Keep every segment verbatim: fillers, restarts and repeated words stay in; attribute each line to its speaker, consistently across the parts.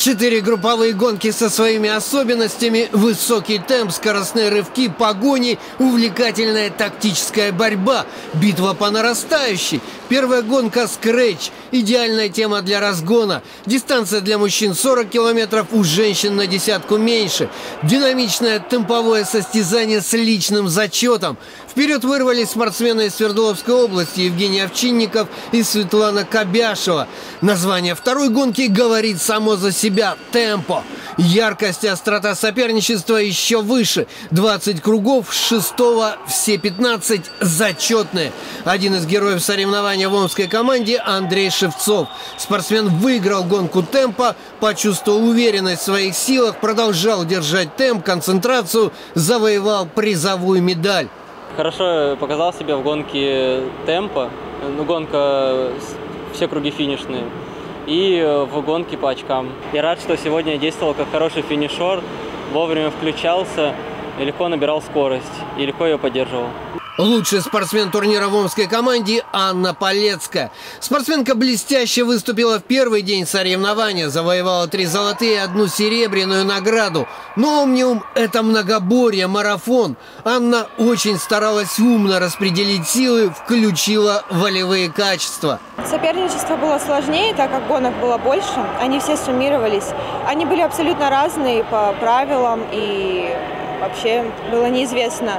Speaker 1: Четыре групповые гонки со своими особенностями, высокий темп, скоростные рывки, погони, увлекательная тактическая борьба, битва по нарастающей. Первая гонка «Скретч» – идеальная тема для разгона. Дистанция для мужчин сорок километров, у женщин на десятку меньше. Динамичное темповое состязание с личным зачетом. Вперед вырвались спортсмены из Свердловской области Евгений Овчинников и Светлана Кобяшева. Название второй гонки говорит само за себя – темпо. Яркость и острота соперничества еще выше. двадцать кругов, с шестого все пятнадцать зачетные. Один из героев соревнования в омской команде – Андрей Шевцов. Спортсмен выиграл гонку темпо, почувствовал уверенность в своих силах, продолжал держать темп, концентрацию, завоевал призовую медаль.
Speaker 2: Хорошо показал себя в гонке темпо, ну, гонка, все круги финишные, и в гонке по очкам. Я рад, что сегодня я действовал как хороший финишер, вовремя включался, и легко набирал скорость, и легко ее поддерживал.
Speaker 1: Лучший спортсмен турнира в омской команде – Анна Полецкая. Спортсменка блестяще выступила в первый день соревнования, завоевала три золотые и одну серебряную награду. Но Омниум – это многоборье, марафон. Анна очень старалась умно распределить силы, включила волевые качества.
Speaker 3: Соперничество было сложнее, так как гонок было больше. Они все суммировались. Они были абсолютно разные по правилам, и вообще было неизвестно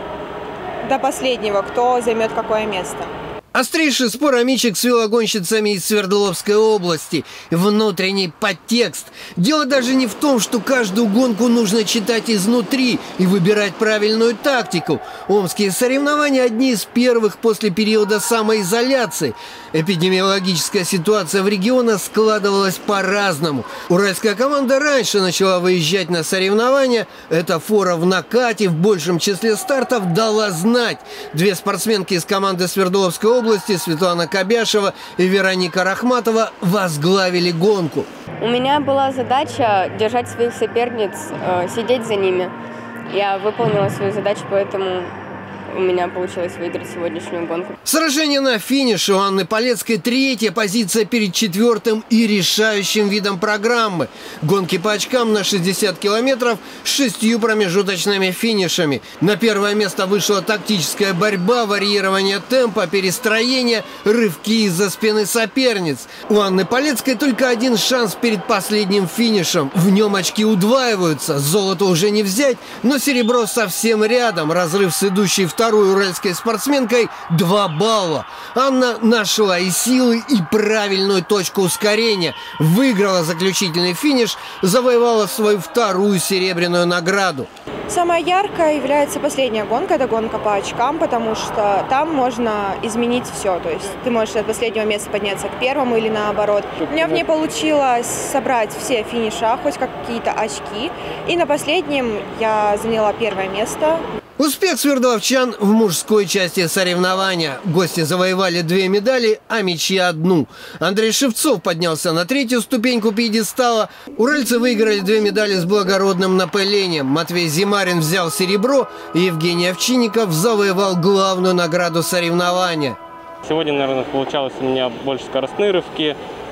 Speaker 3: до последнего, кто займет какое место.
Speaker 1: Острейший спор амичек с велогонщицами из Свердловской области. Внутренний подтекст. Дело даже не в том, что каждую гонку нужно читать изнутри и выбирать правильную тактику. Омские соревнования одни из первых после периода самоизоляции. Эпидемиологическая ситуация в регионах складывалась по-разному. Уральская команда раньше начала выезжать на соревнования. Эта фора в накате, в большем числе стартов дала знать. Две спортсменки из команды Свердловской области, Светлана Кобяшева и Вероника Рахматова, возглавили гонку.
Speaker 4: У меня была задача держать своих соперниц, э, сидеть за ними. Я выполнила свою задачу, поэтому у меня получилось выиграть сегодняшнюю гонку.
Speaker 1: Сражение на финише у Анны Полецкой третья позиция перед четвертым и решающим видом программы. Гонки по очкам на шестьдесят километров с шестью промежуточными финишами. На первое место вышла тактическая борьба, варьирование темпа, перестроение, рывки из-за спины соперниц. У Анны Полецкой только один шанс перед последним финишем. В нем очки удваиваются, золото уже не взять, но серебро совсем рядом. Разрыв с идущей второй Второй уральской спортсменкой два балла. Анна нашла и силы, и правильную точку ускорения. Выиграла заключительный финиш, завоевала свою вторую серебряную награду.
Speaker 3: Самая яркая является последняя гонка, это гонка по очкам, потому что там можно изменить все. То есть ты можешь от последнего места подняться к первому или наоборот. У меня в ней получилось собрать все финиша, хоть какие-то очки. И на последнем я заняла первое место.
Speaker 1: Успех свердловчан в мужской части соревнования. Гости завоевали две медали, а мячи одну. Андрей Шевцов поднялся на третью ступеньку пьедестала. Уральцы выиграли две медали с благородным напылением. Матвей Зимарин взял серебро, и Евгений Овчинников завоевал главную награду соревнования.
Speaker 2: Сегодня, наверное, получалось у меня больше скоростные рывки.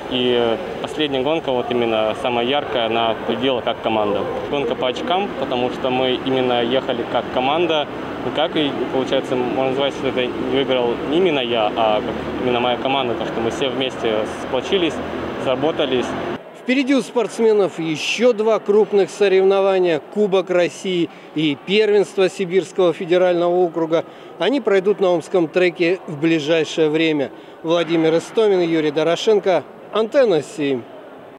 Speaker 2: И последняя гонка, вот именно самая яркая, она победила как команда. Гонка по очкам, потому что мы именно ехали как команда. И как и, получается, можно назвать, что это не выиграл не именно я, а как именно моя команда. То, что мы все вместе сплочились, сработались.
Speaker 1: Впереди у спортсменов еще два крупных соревнования – Кубок России и Первенство Сибирского федерального округа. Они пройдут на омском треке в ближайшее время. Владимир Истомин, Юрий Дорошенко, Антенна семь.